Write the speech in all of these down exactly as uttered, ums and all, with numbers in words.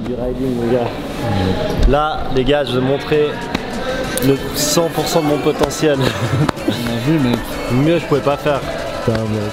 du riding, les gars. Là, les gars, je vais montrer le cent pour cent de mon potentiel. On a vu, mec. Mieux, je pouvais pas faire. Putain, mec.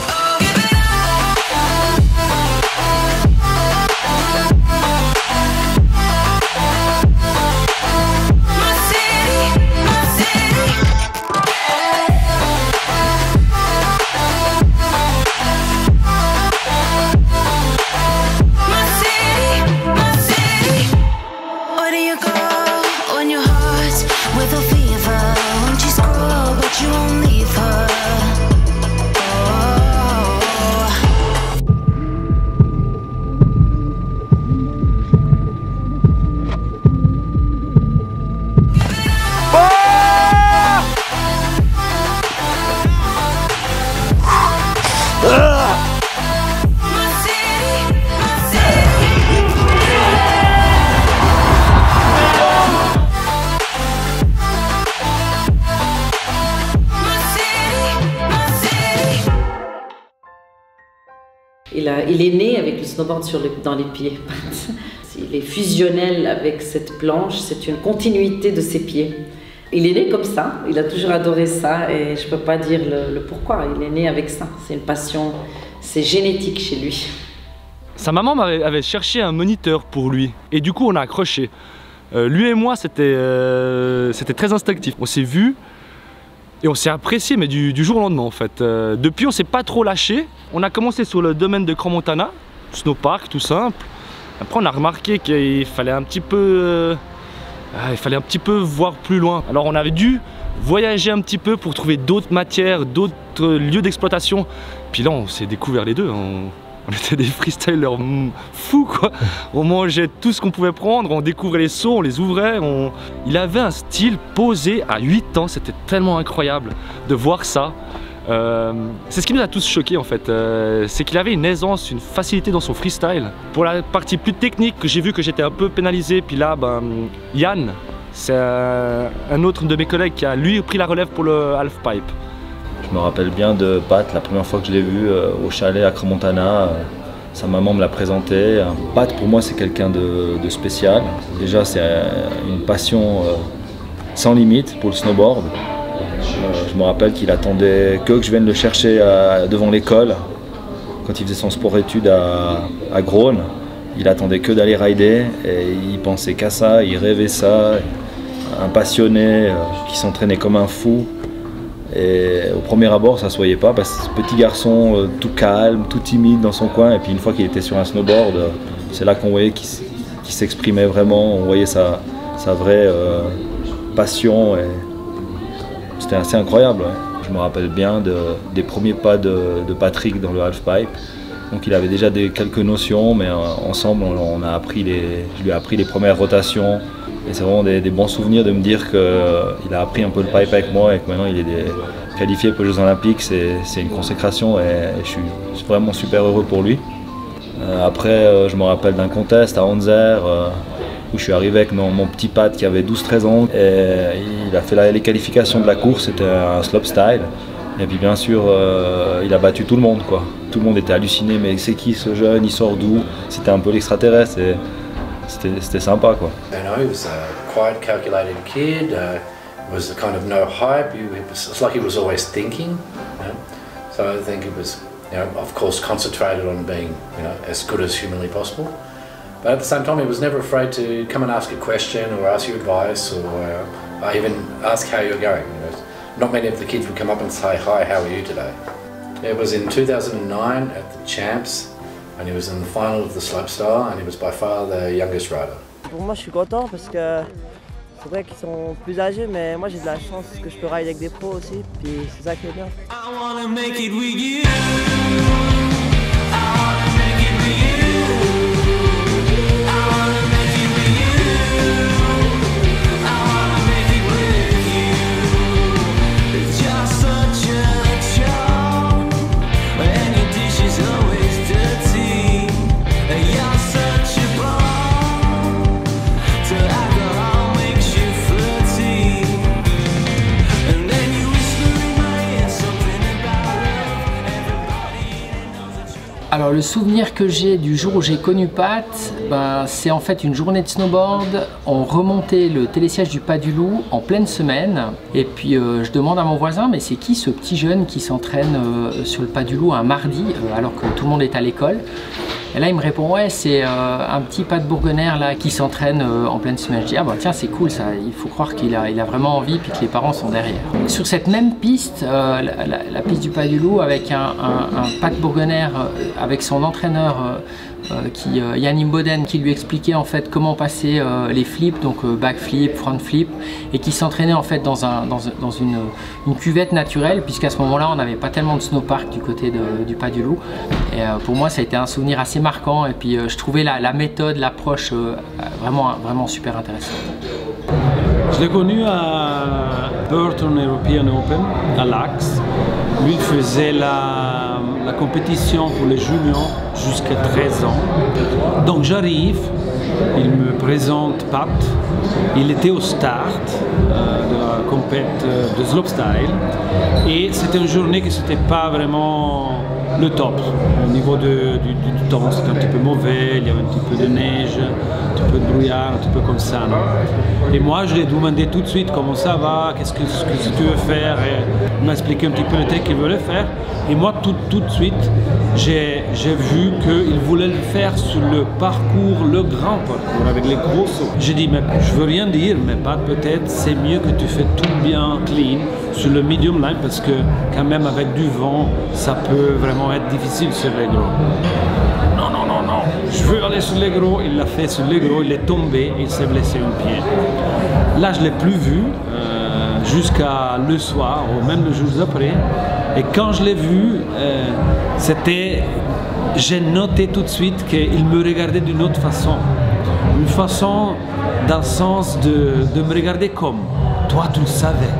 Il, a, il est né avec le snowboard sur le, dans les pieds. Il est fusionnel avec cette planche, c'est une continuité de ses pieds. Il est né comme ça, il a toujours adoré ça et je ne peux pas dire le, le pourquoi. Il est né avec ça, c'est une passion, c'est génétique chez lui. Sa maman avait, avait cherché un moniteur pour lui et du coup on a accroché. Euh, lui et moi c'était euh, c'était très instinctif. On s'est vus et on s'est apprécié mais du, du jour au lendemain en fait. Euh, depuis on s'est pas trop lâché. On a commencé sur le domaine de Crans-Montana, snowpark tout simple. Après on a remarqué qu'il fallait un petit peu euh, il fallait un petit peu voir plus loin. Alors on avait dû voyager un petit peu pour trouver d'autres matières, d'autres lieux d'exploitation. Puis là on s'est découvert les deux. On, on était des freestylers fous quoi. On mangeait tout ce qu'on pouvait prendre, on découvrait les sauts, on les ouvrait. On... Il avait un style posé à huit ans, c'était tellement incroyable de voir ça. Euh, c'est ce qui nous a tous choqués en fait, euh, c'est qu'il avait une aisance, une facilité dans son freestyle. Pour la partie plus technique, j'ai vu que j'étais un peu pénalisé, puis là, ben, Yann, c'est un, un autre de mes collègues qui a lui pris la relève pour le halfpipe. Je me rappelle bien de Pat, la première fois que je l'ai vu euh, au chalet à Crans-Montana, euh, sa maman me l'a présenté. Pat pour moi c'est quelqu'un de, de spécial, déjà c'est une passion euh, sans limite pour le snowboard. Je me rappelle qu'il attendait que, que je vienne le chercher à, devant l'école, quand il faisait son sport-études à, à Groen. Il attendait que d'aller rider et il pensait qu'à ça, il rêvait ça. Un passionné euh, qui s'entraînait comme un fou. Et au premier abord, ça ne se voyait pas parce que ce petit garçon euh, tout calme, tout timide dans son coin. Et puis une fois qu'il était sur un snowboard, euh, c'est là qu'on voyait qu'il qu'il s'exprimait vraiment. On voyait sa, sa vraie euh, passion. Et c'était assez incroyable. Ouais. Je me rappelle bien de, des premiers pas de, de Patrick dans le halfpipe. Donc il avait déjà des, quelques notions, mais euh, ensemble on, on a appris les, je lui ai appris les premières rotations. Et c'est vraiment des, des bons souvenirs de me dire qu'il euh, a appris un peu le pipe avec moi et que maintenant il est des, qualifié pour les Jeux Olympiques. C'est une consécration et, et je suis vraiment super heureux pour lui. Euh, après euh, je me rappelle d'un contest à Anzer euh, où je suis arrivé avec mon, mon petit Pat qui avait douze treize ans et il a fait la, les qualifications de la course, c'était un slopestyle. Et puis bien sûr, euh, il a battu tout le monde, quoi. Tout le monde était halluciné, mais c'est qui ce jeune, il sort d'où? C'était un peu l'extraterrestre et c'était sympa, quoi. You know, he was a quiet, calculated kid. Uh, was the kind of no hype. It was, it's like he was always thinking. You know? So I think it was, you know, of course, concentrated on being, you know, as good as humanly possible. But at the same time, he was never afraid to come and ask a question or ask you advice or uh, even ask how you're going. You know? Not many of the kids would come up and say, hi, how are you today? It was in two thousand nine at the Champs, and he was in the final of the Slopestyle, and he was by far the youngest rider. Pour moi, je suis content parce que c'est vrai qu'ils sont plus âgés, mais moi j'ai de la chance que je peux rider avec des pros aussi, puis c'est ça qui est bien. le souvenir que j'ai du jour où j'ai connu Pat, ben, c'est en fait une journée de snowboard. On remontait le télésiège du Pas du Loup en pleine semaine. Et puis euh, je demande à mon voisin, mais c'est qui ce petit jeune qui s'entraîne euh, sur le Pas du Loup un mardi euh, alors que tout le monde est à l'école? Et là il me répond, ouais, c'est euh, un petit Pat Bourgoner là qui s'entraîne euh, en pleine semaine. Je dis, ah bah tiens, c'est cool ça, il faut croire qu'il a, il a vraiment envie puis que les parents sont derrière. Sur cette même piste, euh, la, la, la piste du Pas du Loup avec un, un, un Pat Bourgoner euh, avec son entraîneur euh, euh, qui, euh, Yann Imboden, qui lui expliquait en fait comment passer euh, les flips, donc euh, back flip, front flip, et qui s'entraînait en fait dans, un, dans, dans une, une cuvette naturelle, puisqu'à ce moment-là on n'avait pas tellement de snowpark du côté de, du Pas du Loup. Et euh, pour moi ça a été un souvenir assez marquant, et puis euh, je trouvais la, la méthode, l'approche euh, vraiment, vraiment super intéressante. Je l'ai connu à Burton European Open, à l'Axe. Lui, il faisait la, la compétition pour les juniors jusqu'à treize ans. Donc j'arrive, il me présente Pat. Il était au start euh, de la compétition de slopestyle. Et c'était une journée qui n'était pas vraiment le top. Au niveau de, du, du temps, c'était un petit peu mauvais, il y avait un petit peu de neige, un petit peu de brouillard, un petit peu comme ça. Non? Et moi, je lui ai demandé tout de suite comment ça va, qu'est-ce que, que tu veux faire. Et il m'a expliqué un petit peu le truc qu'il voulait faire. Et moi, tout, tout de suite, j'ai vu qu'il voulait le faire sur le parcours, le grand parcours, avec les gros sauts. J'ai dit, mais je veux rien dire, mais pas peut-être, c'est mieux que tu fais tout bien clean sur le medium line, parce que quand même avec du vent, ça peut vraiment être difficile sur les gros. Non, non, non, non, je veux aller sur les gros. Il l'a fait sur les gros, il est tombé et il s'est blessé un pied. Là, je ne l'ai plus vu euh, jusqu'à le soir, ou même le jour après. Et quand je l'ai vu, euh, c'était, j'ai noté tout de suite qu'il me regardait d'une autre façon. Une façon dans le sens de, de me regarder comme, toi tu le savais.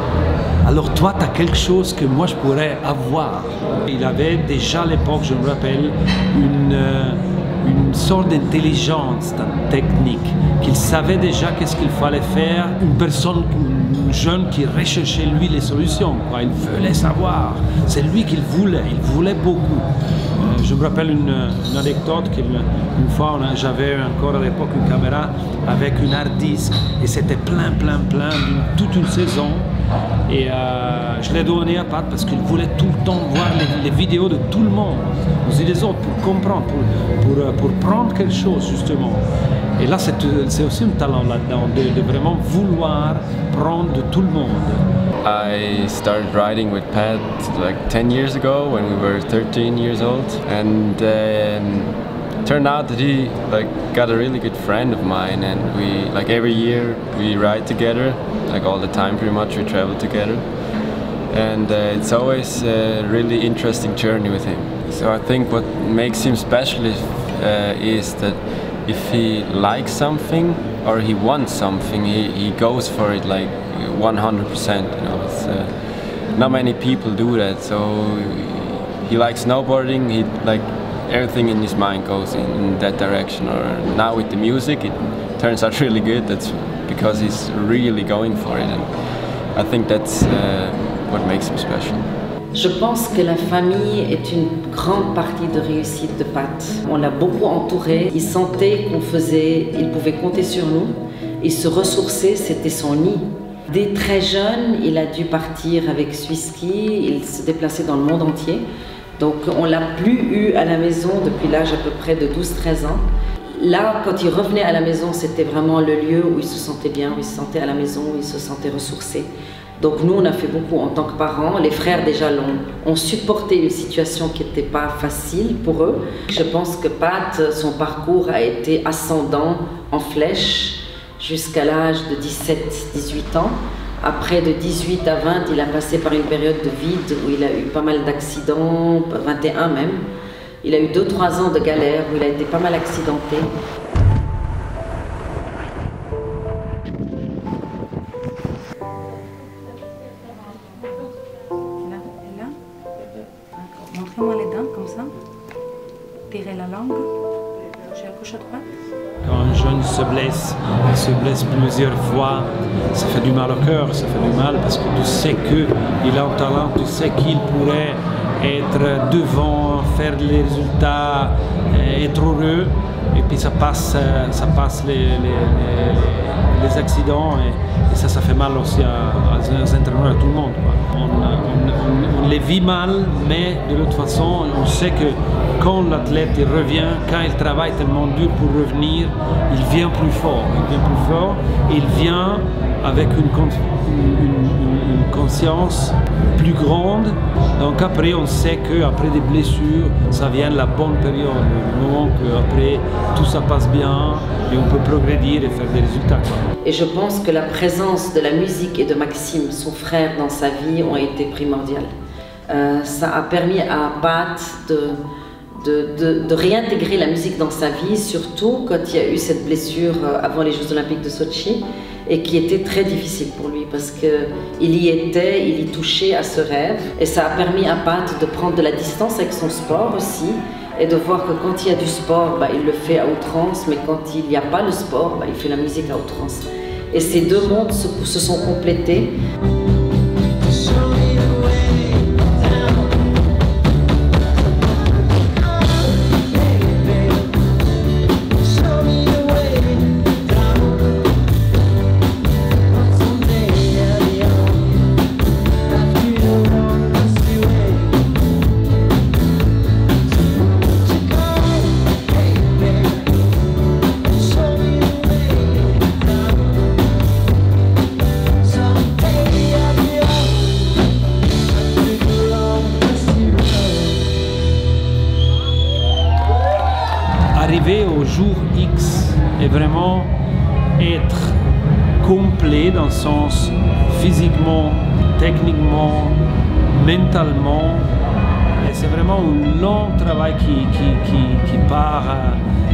Alors toi tu as quelque chose que moi je pourrais avoir. Il avait déjà à l'époque, je me rappelle, une, une sorte d'intelligence technique, qu'il savait déjà qu'est-ce qu'il fallait faire. Une personne, un jeune qui recherchait lui les solutions, quoi. Il voulait savoir, c'est lui qu'il voulait, il voulait beaucoup. Euh, je me rappelle une, une anecdote qu'une fois j'avais encore à l'époque une caméra avec une hard disk et c'était plein plein plein toute une saison. Et euh, je l'ai donné à Pat parce qu'il voulait tout le temps voir les, les vidéos de tout le monde, aussi les autres, pour comprendre, pour, pour, pour prendre quelque chose justement. Et là, c'est aussi un talent là-dedans, de, de vraiment vouloir prendre de tout le monde. I started riding with Pat like ten years ago when we were thirteen years old, and um, turned out that he like got a really good friend of mine, and we like every year we ride together, like all the time pretty much we travel together, and uh, it's always a really interesting journey with him. So I think what makes him special is, uh, is that if he likes something or he wants something, he, he goes for it like one hundred percent. You know, it's, uh, not many people do that. So he likes snowboarding. He like everything in his mind goes in, in that direction. Or now with the music, it turns out really good. That's because he's really going for it, and I think that's uh, what makes him special. Je pense que la famille est une grande partie de réussite de Pat. On l'a beaucoup entouré, il sentait qu'on faisait, il pouvait compter sur nous, et se ressourcer, c'était son nid. Dès très jeune, il a dû partir avec Swiss-Ski, il se déplaçait dans le monde entier. Donc on ne l'a plus eu à la maison depuis l'âge à peu près de douze treize ans. Là, quand il revenait à la maison, c'était vraiment le lieu où il se sentait bien, où il se sentait à la maison, où il se sentait ressourcé. Donc nous, on a fait beaucoup en tant que parents. Les frères déjà ont, ont supporté une situation qui n'était pas facile pour eux. Je pense que Pat, son parcours a été ascendant en flèche jusqu'à l'âge de dix-sept dix-huit ans. Après, de dix-huit à vingt, il a passé par une période de vide où il a eu pas mal d'accidents, vingt et un même. Il a eu deux trois ans de galère où il a été pas mal accidenté. Montrez-moi les dents, comme ça. Tirez la langue. J'ai à gauche, à droite. Quand un jeune se blesse, il se blesse plusieurs fois, ça fait du mal au cœur, ça fait du mal parce que tu sais qu'il a un talent, tu sais qu'il pourrait être devant, faire les résultats, être heureux. Et puis ça passe, ça passe les, les, les, les accidents et, et ça, ça fait mal aussi à, aux entraîneurs, à tout le monde. On, on, on, on les vit mal, mais de l'autre façon, on sait que quand l'athlète revient, quand il travaille tellement dur pour revenir, il vient plus fort, il vient plus fort, et il vient avec une, une, une, une conscience plus grande. Donc après, on sait qu'après des blessures, ça vient la bonne période, le moment qu'après tout ça passe bien et on peut progresser et faire des résultats. Et je pense que la présence de la musique et de Maxime, son frère, dans sa vie ont été primordiales. Euh, ça a permis à Pat de, de, de, de réintégrer la musique dans sa vie, surtout quand il y a eu cette blessure avant les Jeux Olympiques de Sochi, et qui était très difficile pour lui parce qu'il y était, il y touchait à ce rêve. Et ça a permis à Pat de prendre de la distance avec son sport aussi et de voir que quand il y a du sport, bah, il le fait à outrance, mais quand il n'y a pas le sport, bah, il fait la musique à outrance. Et ces deux mondes se, se sont complétés. Arriver au jour X et vraiment être complet dans le sens physiquement, techniquement, mentalement. Et c'est vraiment un long travail qui, qui, qui, qui part euh,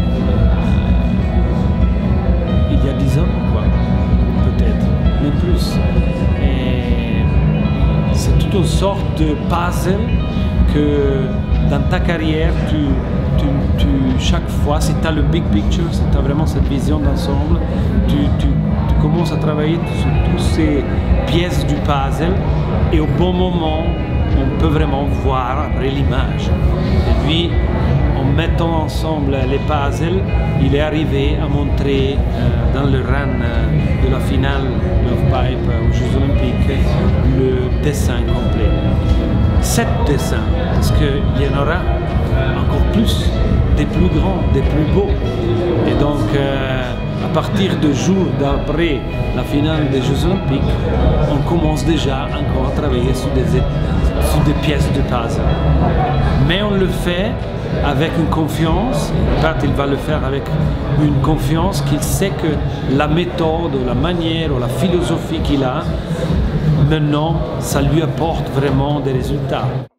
il y a dix ans, quoi, peut-être, mais plus. Et c'est toute une sorte de puzzle que dans ta carrière, tu, tu, tu, chaque fois, si tu as le big picture, si tu as vraiment cette vision d'ensemble, tu, tu, tu commences à travailler sur toutes ces pièces du puzzle et au bon moment, on peut vraiment voir après l'image. Et puis, en mettant ensemble les puzzles, il est arrivé à montrer euh, dans le run euh, de la finale Love Pipe aux Jeux Olympiques le dessin complet. Sept dessins, parce qu'il y en aura encore plus, des plus grands, des plus beaux. Et donc, euh, à partir du jour d'après la finale des Jeux Olympiques, on commence déjà encore à travailler sur des, sur des pièces de puzzle. Mais on le fait avec une confiance, Pat il va le faire avec une confiance qu'il sait que la méthode, la manière ou la philosophie qu'il a, maintenant, ça lui apporte vraiment des résultats.